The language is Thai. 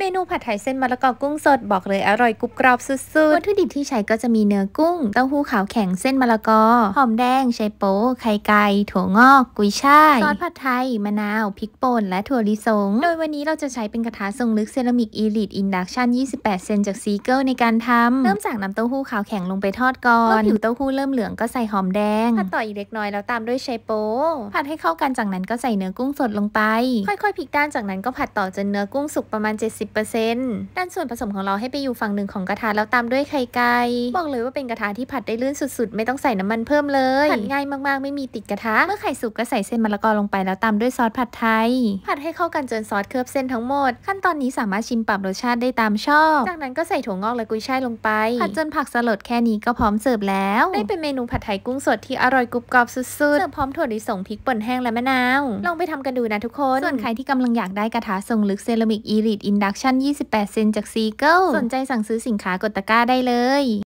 นูผัดไทยเส้นมะละกอกุ้งสดบอกเลยอร่อยกรุบกรอบสุดๆวัตถุดิบที่ใช้ก็จะมีเนื้อกุ้งเต้าหู้ขาวแข็งเส้นมะละกอหอมแดงไชโป๊ไข่ไก่ถั่วงอกกุยช่ายซอสผัดไทยมะนาวพริกป่นและถั่วลิสงโดยวันนี้เราจะใช้เป็นกระทะทรงลึกเซรามิกอีลิทอินดักชัน28 เซนจากซีเกิลในการทำเริ่มจากน้ำเต้าหู้ขาวแข็งลงไปทอดก่อนเมื่อผิวเต้าหู้เริ่มเหลืองก็ใส่หอมแดงผัดต่ออีกเล็กน้อยแล้วตามด้วยไชโป๊ผัดให้เข้ากันจากนั้นก็ใส่เนื้อกุ้งสดลงไปค่อยๆพลิกด้านจากนั้นก็ผัดต่อจนเนื้อกุ้งสุกประมาณ 70%ด้านส่วนผสมของเราให้ไปอยู่ฝั่งหนึ่งของกระทะแล้วตามด้วยไข่ไก่บอกเลยว่าเป็นกระทะที่ผัดได้ลื่นสุดๆไม่ต้องใส่น้ำมันเพิ่มเลยผัดง่ายมากๆไม่มีติดกระทะเมื่อไข่สุกก็ใส่เส้นมะละกอลงไปแล้วตามด้วยซอสผัดไทยผัดให้เข้ากันจนซอสเคลือบเส้นทั้งหมดขั้นตอนนี้สามารถชิมปรับรสชาติได้ตามชอบจากนั้นก็ใส่ถั่วงอกและกุยช่ายลงไปผัดจนผักสลดแค่นี้ก็พร้อมเสิร์ฟแล้วได้เป็นเมนูผัดไทยกุ้งสดที่อร่อยกรุบกรอบสุดๆเสิร์ฟพร้อมถั่วลิสงพริกป่นแห้งและมะนาวลองไปทำกันดูนะทุกคนส่วนใครที่กำลังอยากได้กระทะทรงลึกเซรามิกอีลิทอินดักชัน28 เซนจากซีเกิลสนใจสั่งซื้อสินค้ากดตะกร้าได้เลย